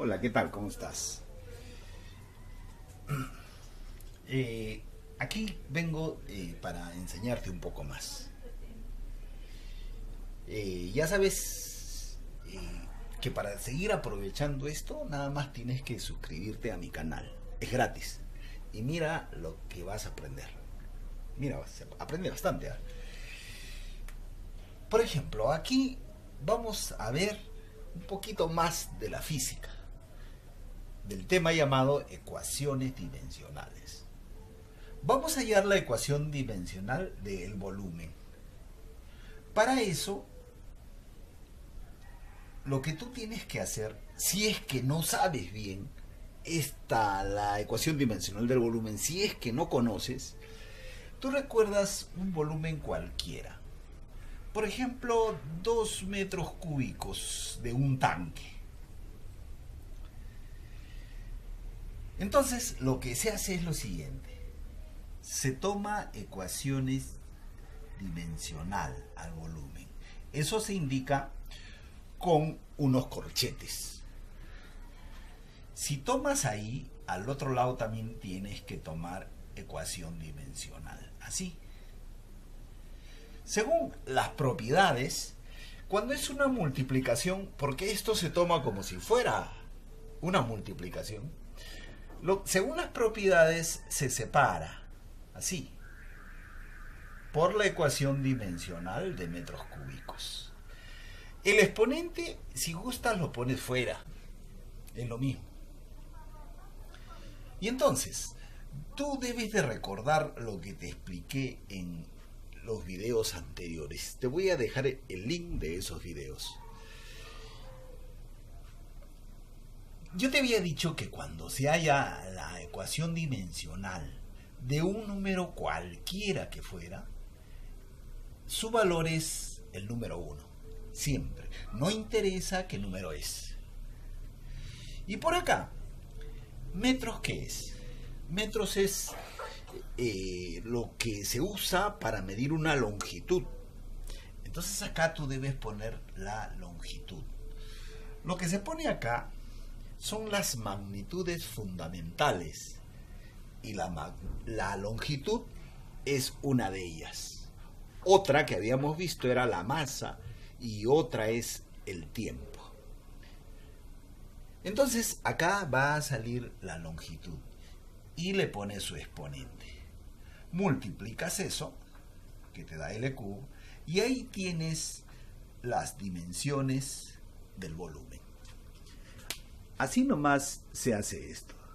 Hola, ¿qué tal? ¿Cómo estás? Aquí vengo para enseñarte un poco más. Ya sabes que para seguir aprovechando esto, nada más tienes que suscribirte a mi canal. Es gratis. Y mira lo que vas a aprender. Mira, vas a aprender bastante. ¿Ah? Por ejemplo, aquí vamos a ver un poquito más de la física, del tema llamado ecuaciones dimensionales. Vamos a hallar la ecuación dimensional del volumen. Para eso, lo que tú tienes que hacer, si es que no sabes bien la ecuación dimensional del volumen, si es que no conoces, tú recuerdas un volumen cualquiera. Por ejemplo, 2 metros cúbicos de un tanque. Entonces, lo que se hace es lo siguiente. Se toma ecuaciones dimensional al volumen. Eso se indica con unos corchetes. Si tomas ahí, al otro lado también tienes que tomar ecuación dimensional. Así. Según las propiedades, cuando es una multiplicación, porque esto se toma como si fuera una multiplicación, según las propiedades se separa, así, por la ecuación dimensional de metros cúbicos. El exponente, si gustas, lo pones fuera, es lo mismo. Y entonces, tú debes de recordar lo que te expliqué en los videos anteriores. Te voy a dejar el link de esos videos. Yo te había dicho que cuando se halla la ecuación dimensional de un número cualquiera que fuera, su valor es el número 1. Siempre. No interesa qué número es. Y por acá, metros, ¿qué es? Metros es lo que se usa para medir una longitud. Entonces acá tú debes poner la longitud. Lo que se pone acá son las magnitudes fundamentales y la longitud es una de ellas. Otra que habíamos visto era la masa y otra es el tiempo. Entonces acá va a salir la longitud y le pones su exponente. Multiplicas eso, que te da L cubo, y ahí tienes las dimensiones del volumen. Así nomás se hace esto.